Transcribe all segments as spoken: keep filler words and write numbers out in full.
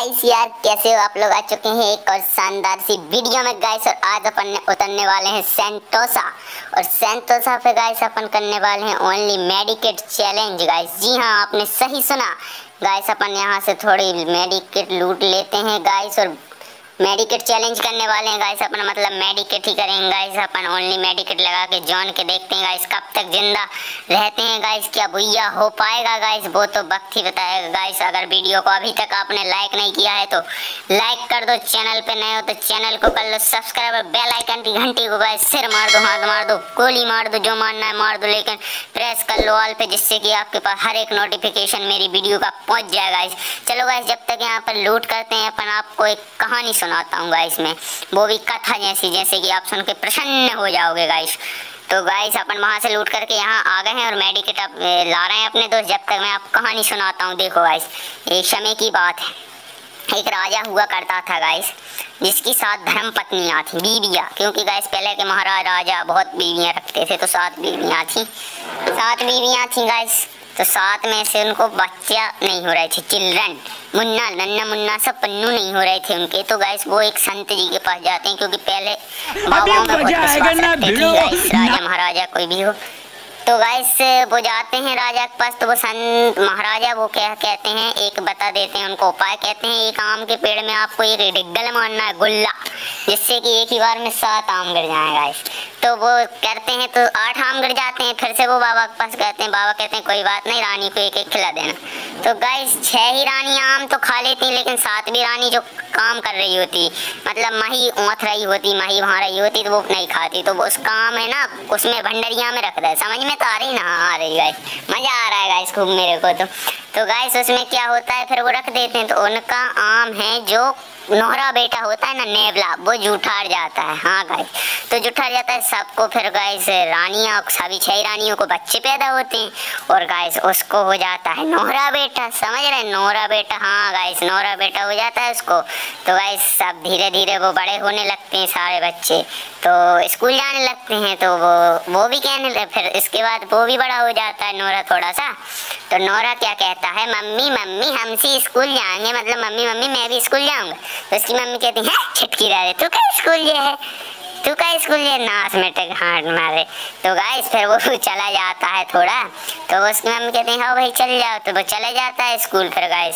Guys यार कैसे हो आप लोग। आ चुके हैं एक और शानदार सी वीडियो में गाइस। और आज अपन उतरने वाले हैं सेंटोसा। और सेंटोसा पे गाइस अपन करने वाले हैं ओनली मेडिकेट चैलेंज गाइस। जी हाँ, आपने सही सुना गाइस। अपन यहाँ से थोड़ी मेडिकेट लूट लेते हैं गाइस और मेडिकेट चैलेंज करने वाले हैं गाइस। अपन मतलब मेडिकेट ही करेंगे गाइस। अपन ओनली मेडिकेट लगा के जॉन के देखते हैं गाइस कब तक जिंदा रहते हैं गाइस। क्या भैया हो पाएगा गाइस, वो तो वक्त ही बताएगा गाइस। अगर वीडियो को अभी तक आपने लाइक नहीं किया है तो लाइक कर दो, चैनल पे नए हो तो चैनल को कर लो सब्सक्राइब और बेल आइकन की घंटी को गाइस सिर मार दो, हाथ मार दो, गोली मार दो, जो मारना है मार दो, लेकिन प्रेस कर लो ऑल पे, जिससे कि आपके पास हर एक नोटिफिकेशन मेरी वीडियो का पहुंच जाए गाइस। चलो गाइस, जब तक यहाँ पर लूट करते हैं अपन आपको एक कहानी सुनाता हूँ गाइस में, वो भी कथा जैसी, जैसे कि आप सुन के प्रसन्न हो जाओगे गाइस। तो गाइस अपन वहाँ से लूट करके यहाँ आ गए हैं और मेडिकेट अब ला रहे हैं अपने दोस्त। जब तक मैं आपको कहानी सुनाता हूँ, देखो गाइस, एक समय की बात है। एक राजा हुआ करता था गाइस, जिसकी सात धर्म पत्नियाँ थी, बीवियाँ, क्योंकि गाइस पहले के महाराज राजा बहुत बीवियाँ रखते थे, तो सात बीवियाँ थी सात बीवियाँ थी गाइस। तो सात में से उनको बच्चा नहीं हो रहे थे, चिल्ड्रन, मुन्ना नन्ना मुन्ना सब पन्नू नहीं हो रहे थे उनके। तो गाइस वो एक संत जी के पास जाते हैं, क्योंकि पहले बाबाओं में बहुत विश्वास रखते थे गाइस, राजा महाराजा कोई भी हो। तो गाइस वो जाते हैं राजा के पास। तो वो संत महाराजा वो क्या कहते हैं, एक बता देते हैं उनको उपाय। कहते हैं एक आम के पेड़ में आपको एक डिग्गल मारना है, गुल्ला, जिससे कि एक ही बार में सात आम गिर जाए गाइस। तो वो करते हैं तो आठ आम गिर जाते हैं। फिर से वो बाबा के पास कहते हैं, बाबा कहते हैं कोई बात नहीं, रानी को एक एक खिला देना। तो गाइस छह ही रानी आम तो खा लेती, लेकिन सातवीं रानी जो काम कर रही होती, मतलब मही ओंथ रही होती, मही वहाँ रही होती, तो वो नहीं खाती। तो वो उस काम है ना, उसमें भंडरिया में रख दे। समझ में तो आ रही ना? आ रही गाइस, मजा आ रहा है गाइस खूब मेरे को। तो तो गाइस उसमें क्या होता है, फिर वो रख देते हैं। तो उनका आम है जो नोहरा बेटा होता है ना, नेवला, वो जूठार जाता है। हाँ गाइस, तो जूठार जाता है सबको। फिर गाइस रानियाँ, सभी छह रानियों को बच्चे पैदा होते हैं और गाइस उसको हो जाता है नोहरा बेटा। समझ रहे, नोहरा बेटा। हाँ गाइस, नोहरा बेटा हो जाता है उसको। तो गाइस सब धीरे धीरे वो बड़े होने लगते हैं सारे बच्चे, तो स्कूल जाने लगते हैं। तो वो वो भी कहने लगे, फिर इसके बाद वो भी बड़ा हो जाता है नोहरा थोड़ा सा। तो नोहरा क्या कहता है, मम्मी मम्मी हम सी स्कूल जाएंगे, मतलब मम्मी मम्मी मैं भी स्कूल जाऊंगा। तो उसकी मम्मी कहती है छिटकी रहे, तू क्या स्कूल जे है, तू का स्कूल ये नाश में टेक हाथ मारे। तो गाइस फिर वो चला जाता है थोड़ा। तो उसकी मम्मी कहती है हाँ भाई चल जाओ। तो वो चले जाता है स्कूल। फिर गाइस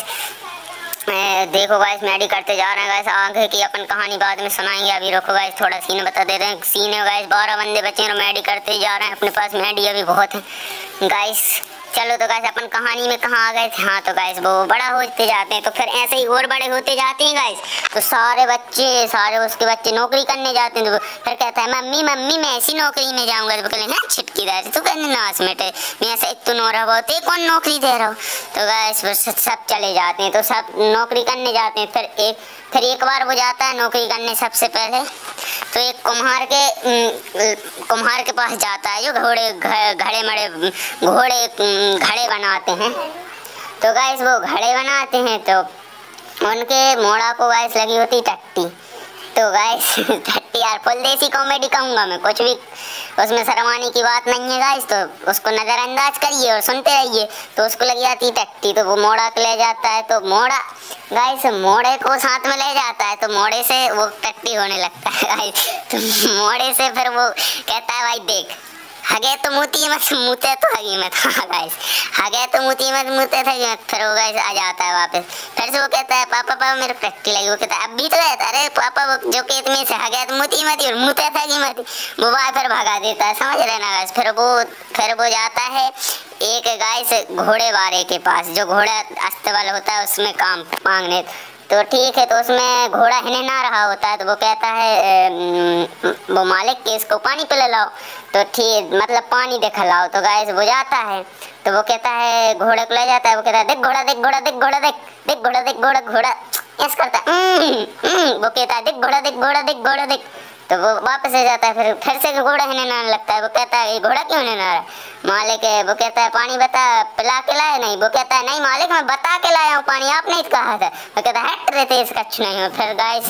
देखो गाइस मैडी करते जा रहे हैं गाइस। आगे की अपन कहानी बाद में सुनाएंगे, अभी रुको गाइस, थोड़ा सीन बता दे रहे हैं। सीन है गाइस, बारह बंदे बचे हैं और मैडी करते जा रहे हैं। अपने पास मैडी अभी बहुत है गाइस। चलो तो गाइस अपन कहानी में कहाँ आ गए थे। हाँ तो गाइस वो बड़ा होते जाते हैं, तो फिर ऐसे ही और बड़े होते जाते हैं गाइस। तो सारे बच्चे सारे उसके बच्चे नौकरी करने जाते हैं। तो फिर कहता है मम्मी मम्मी मैं ऐसी नौकरी में जाऊंगा। तो कहते हैं छिटकी दार, तू कहने नाश मेटे, मैं ऐसे इतु नोरा बहुत है, कौन नौकरी दे रहा हो। तो गाइस सब चले जाते हैं, तो सब नौकरी करने जाते हैं। फिर एक फिर एक बार वो जाता है नौकरी करने सबसे पहले। तो एक कुम्हार के कुम्हार के पास जाता है, जो घोड़े घड़े मड़े घोड़े घड़े बनाते हैं। तो गाइस वो घड़े बनाते हैं, तो उनके मोड़ा को गाइस लगी होती टट्टी। तो गाइस टट्टी यार फुल देसी कॉमेडी कहूँगा मैं, कुछ भी उसमें शर्माने की बात नहीं है गाइस। तो उसको नज़रअंदाज करिए और सुनते रहिए। तो उसको लग जाती टट्टी, तो वो मोड़ा को ले जाता है। तो मोड़ा गाइस मोड़े को साथ में ले जाता है, तो मोड़े से वो टट्टी होने लगता है गाइस। तो मोड़े से फिर वो कहता है भाई देख, हगे तो मुती मत मुते तो हगी मत। हाँ गाइस, हगे तो मुती मत मुते थे मत। फिर वो गाइस आ जाता है वापस। फिर से वो कहता है पापा पापा मेरे टट्टी लगी। वो कहता है अब भी तो कहता अरे पापा वो जो खेत में से हगे तो मुती मत और मुते थे हगी मत। वो भाई फिर भगा देता है, समझ रहे ना गाइस। फिर वो फिर वो जाता है एक गाइस घोड़े वाले के पास, जो घोड़ा अस्तबल होता है उसमें काम मांगने। तो ठीक है, तो उसमें घोड़ा हिने ना रहा होता है। तो वो कहता है वो मालिक के इसको पानी पिला लाओ। तो ठीक मतलब पानी दिखा लाओ। तो गाइस वो जाता है, तो वो कहता है घोड़े को ले जाता है। वो कहता है देख घोड़ा देख घोड़ा देख घोड़ा देख देख घोड़ा देख घोड़ा घोड़ा ऐसा करता है। वो कहता है देख घोड़ा देख घोड़ा देख घोड़ा देख। तो वो वापस आ जाता है। फिर फिर से घोड़ा हिने ना लगता है। वो कहता है ये घोड़ा क्यों हिने ना रहा। मालिक है वो कहता है पानी बता पिला के लाए नहीं। वो कहता है नहीं मालिक मैं बता के लाया हूँ पानी, आप नहीं कहा था। वो कहता है हट रहे थे इसका कुछ नहीं हो। फिर गाइस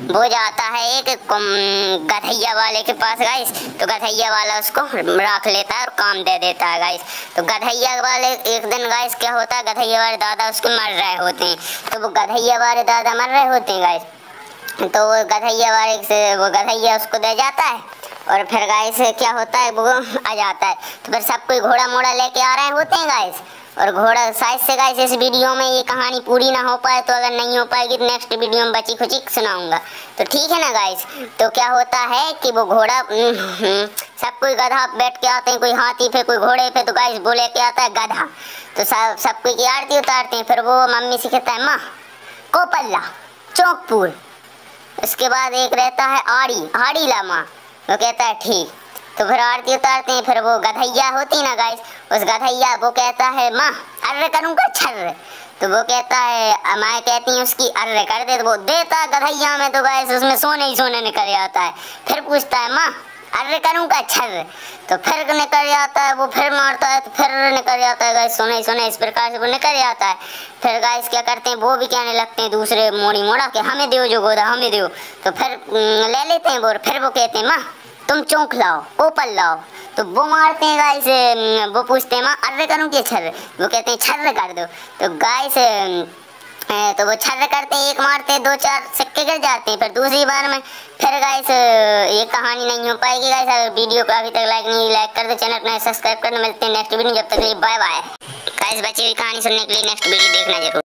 वो जाता है एक गधैया वाले के पास गाइस। तो गधैया वाला उसको रख लेता है और काम दे देता है गाइस। तो गधैया वाले एक दिन गाइस क्या होता है, गधैया वाले दादा उसके मर रहे होते हैं। तो वो गधैया वाले दादा मर रहे होते हैं गाइस। तो वो गधैया वाले से वो गधैया उसको दे जाता है और फिर गाइस क्या होता है, वो आ जाता है। तो फिर सब कोई घोड़ा मोड़ा लेके आ रहे होते हैं गाइस। और घोड़ा शायद से गाइस इस वीडियो में ये कहानी पूरी ना हो पाए, तो अगर नहीं हो पाएगी तो नेक्स्ट वीडियो में बची खुची सुनाऊंगा, तो ठीक है ना गाइस। तो क्या होता है कि वो घोड़ा सब कोई गधा बैठ के आते हैं, कोई हाथी पे कोई घोड़े पे। तो गाइस वो लेके आता है गधा। तो सब सब कोई की आरती उतारते हैं। फिर वो मम्मी से कहता है माँ कोपल्ला चौकपुर। उसके बाद एक रहता है आड़ी आड़ी लामा, वो कहता है ठीक। तो फिर आरती उतारते हैं। फिर वो गधैया होती ना गाइस, उस गधैया वो कहता है माँ अर्रे करूँगा छर्र। तो वो कहता है मैं कहती हूँ उसकी अर्रे कर दे। तो वो देता है गधैया में। तो गाइस उसमें सोने ही सोने निकल जाता है। फिर पूछता है माँ अर्रे करूँगा छर्र। तो फिर निकल जाता है। वो फिर मारता है तो फिर निकल जाता है गाइस, सोने ही सोने। इस प्रकार से वो निकल जाता है। फिर गाइस क्या करते हैं, वो भी कहने लगते हैं दूसरे मोड़ी मोड़ा के हमें दो जो गोदा हमें दो। तो फिर ले लेते हैं वो। फिर वो कहते हैं माँ तुम चौंक लाओ कोपल लाओ। तो वो मारते हैं गाइस। वो पूछते हैं माँ अर्रे करूँ कि छर्र। वो कहते हैं छर्र कर दो। तो गाइस तो वो छर्र करते हैं, एक मारते हैं, दो चार सिक्के गिर जाते हैं। फिर दूसरी बार में फिर गाइस ये कहानी नहीं हो पाएगी गाइस। अगर वीडियो को अभी तक लाइक नहीं लाइक कर दो, चैनल को सब्सक्राइब करना। मिलते हैं नेक्स्ट वीडियो, जब तक बाय बाय गाइस। बची हुई कहानी सुनने के लिए नेक्स्ट वीडियो देखना जरूर।